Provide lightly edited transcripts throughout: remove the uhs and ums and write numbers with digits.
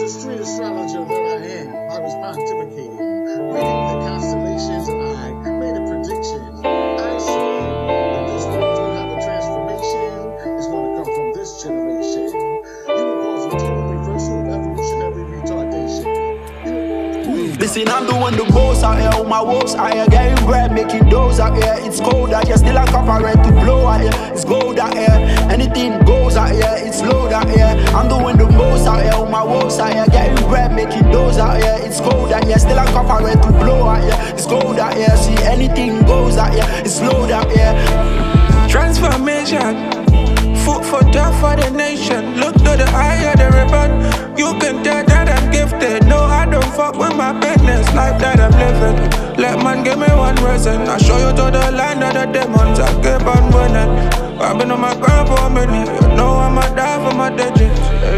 a street astrologer that I am, I was pontificating, reading the constellations, and I made a prediction. I said that this world's gonna have a transformation. It's gonna come from this generation. You will cause a total reversal of evolutionary retardation. Listen, I'm doing the most out here with my woes out here, getting bread, making doughs out here. It's cold out here, still a copper red to blow out here. It's gold out here, anything goes out here. It's load out here. I'm doing the most out here with my woes out here, getting bread, making doughs out here. It's cold out here, still a copper red to blow out here. It's gold out here, see anything goes out here. It's load out here. Transformation, food for death for the nation. Look to the eye of the ribbon. You can tell that I'm gifted. No, I don't fuck with my business. Life that I'm living. Let man give me one reason. I show you to the land of the demons. I keep on winning. I've been on my grind for a minute. You know I'ma die for my digits.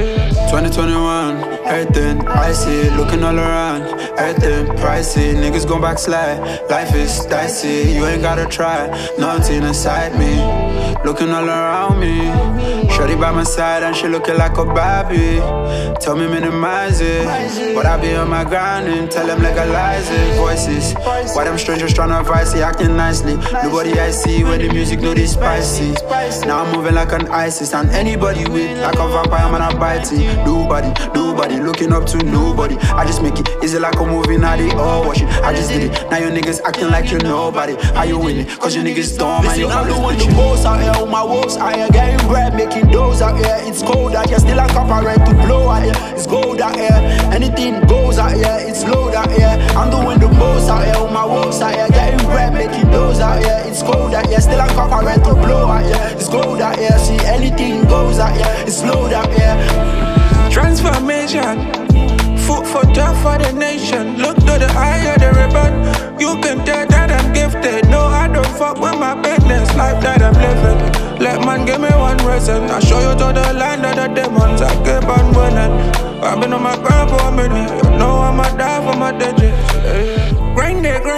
2021, everything icy, looking all around, everything pricey. Niggas gon' backslide, life is dicey. You ain't gotta try, nothing inside me. Looking all around me, shorty by my side and she looking like a Barbie. Tell me minimize it, but I be on my grind and tell them legalize it. Voices, why them strangers tryna advise it, acting nicely. Nobody I see when the music know they spicy. Now I'm moving like an ISIS and anybody with like a vampire man I bite it. Nobody looking up to nobody. I just make it easy like a movie, now they all watch it. I just did it, now your niggas acting like you're nobody. How you winning? Cause your niggas dumb and you I'm doing the most out here with my woes out here, getting bread, making doughs out here. It's cold out here, still a copper red to blow out here. It's gold out here, anything goes out here. It's load out here. I'm doing the most out here with my woes out here, getting bread, making doughs out here. It's cold out here, still a copper red to blow out here. It's gold out here, see anything goes out here. It's load out here. Transformation, food for death for the nation. Look to the eye of the ribbon. You can tell that I'm gifted. No, I don't fuck with my business. Life that I'm living. Let man give me one reason. I show you to the land of the demons. I keep on winning. I've been on my grind for a minute. You know I'ma die for my digits. Grind it.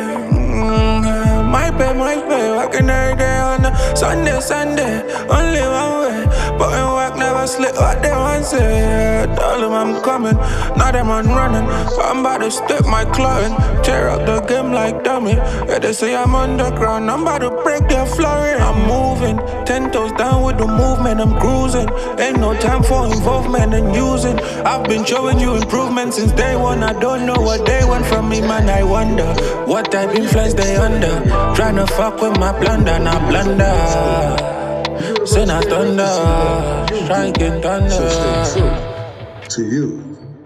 My pay. Working every day on a Sunday. Only one way. But in work never slip what they want say. Tell them I'm coming, now them I'm running. I'm about to stick my claw in, tear up the game like dummy. Yeah, they say I'm underground, I'm about to break their flooring. I'm moving, 10 toes down with the movement, I'm cruising. Ain't no time for involvement and using. I've been showing you improvement since day one. I don't know what they want from me, man, I wonder what type influence they under. Tryna fuck with my blunder, not blunder. Send a thunder, striking thunder. To you.